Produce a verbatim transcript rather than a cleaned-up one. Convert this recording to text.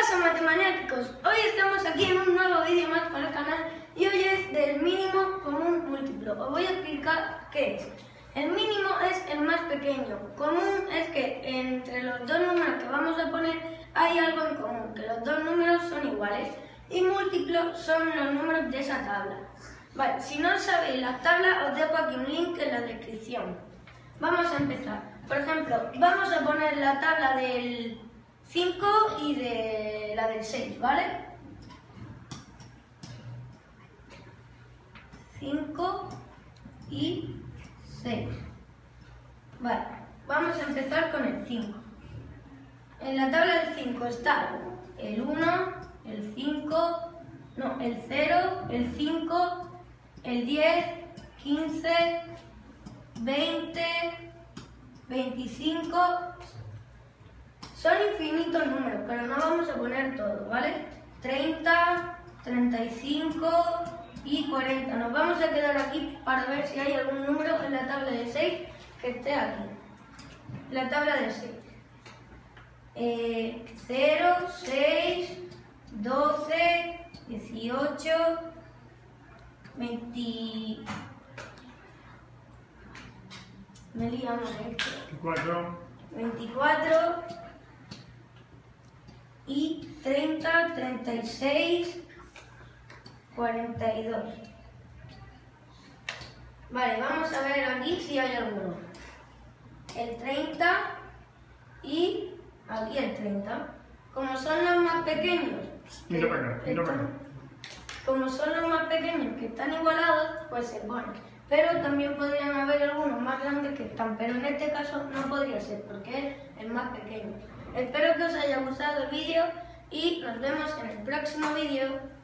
pasa, matemáticos? Hoy estamos aquí en un nuevo vídeo más para el canal y hoy es del mínimo común múltiplo. Os voy a explicar qué es. El mínimo es el más pequeño. Común es que entre los dos números que vamos a poner hay algo en común, que los dos números son iguales. Y múltiplo son los números de esa tabla. Vale, si no sabéis las tablas, os dejo aquí un link en la descripción. Vamos a empezar. Por ejemplo, vamos a poner la tabla del cinco y de la del seis, ¿vale? cinco y seis. Vale, vamos a empezar con el cinco. En la tabla del cinco está el uno, el cinco, no, el cero, el cinco, el diez, quince, veinte, veinticinco. Son infinitos números, pero no vamos a poner todo, ¿vale? treinta, treinta y cinco y cuarenta. Nos vamos a quedar aquí para ver si hay algún número en la tabla de seis que esté aquí. La tabla de seis. Eh, cero, seis, doce, dieciocho, veinte... Me liamos esto. veinticuatro. veinticuatro y treinta, treinta y seis, cuarenta y dos. Vale, vamos a ver aquí si hay alguno. El treinta y aquí el treinta. Como son los más pequeños, Mira para acá, mira para acá. como son los más pequeños que están igualados, pues se ponen. Pero también podrían haber algunos más grandes que están, pero en este caso no podría ser porque es el más pequeño. Espero que os haya gustado el vídeo y nos vemos en el próximo vídeo.